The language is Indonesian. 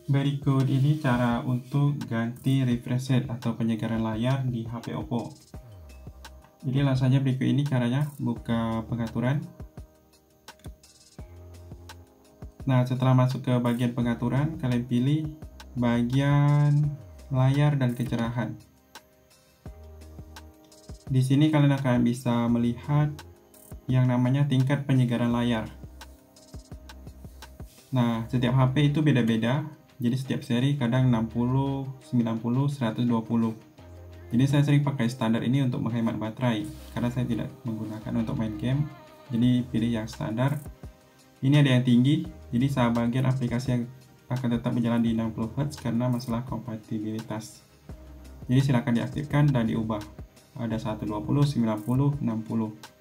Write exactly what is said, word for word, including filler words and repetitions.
Berikut ini cara untuk ganti refresh rate atau penyegaran layar di H P Oppo. Jadi langsung saja berikut ini caranya. Buka pengaturan. Nah, setelah masuk ke bagian pengaturan, kalian pilih bagian layar dan kecerahan. Di sini kalian akan bisa melihat yang namanya tingkat penyegaran layar. Nah, setiap H P itu beda-beda. Jadi setiap seri kadang enam puluh, sembilan puluh, seratus dua puluh. Jadi saya sering pakai standar ini untuk menghemat baterai karena saya tidak menggunakan untuk main game. Jadi pilih yang standar. Ini ada yang tinggi, jadi sebagian aplikasi yang akan tetap berjalan di enam puluh hertz karena masalah kompatibilitas. Jadi silakan diaktifkan dan diubah. Ada seratus dua puluh, sembilan puluh, enam puluh.